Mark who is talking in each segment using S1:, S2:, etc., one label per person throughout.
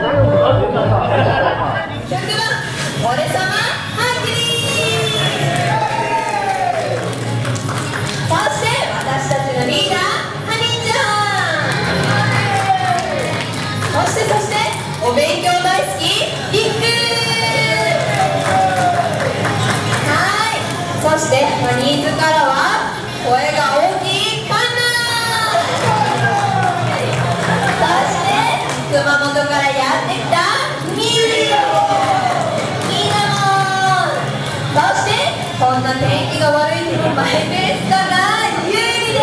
S1: 俺様ハッキリー。そして私たちのリーダーハニーちゃん。そしてお勉強大好きリック。はい、そしてハニーズからは声が大きいカンナ。そして熊本からやってきたミーこんな天気が悪い日にマイペースからユーリです。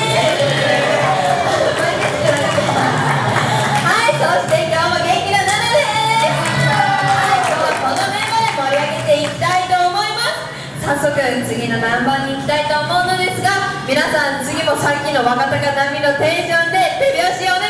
S1: はい、そして今日も元気なナナです。はい、今日はこのメンバーで盛り上げていきたいと思います。早速次のナンバーに行きたいと思うのですが、皆さん次もさっきの若鷹並みのテンションで手拍子お願いします。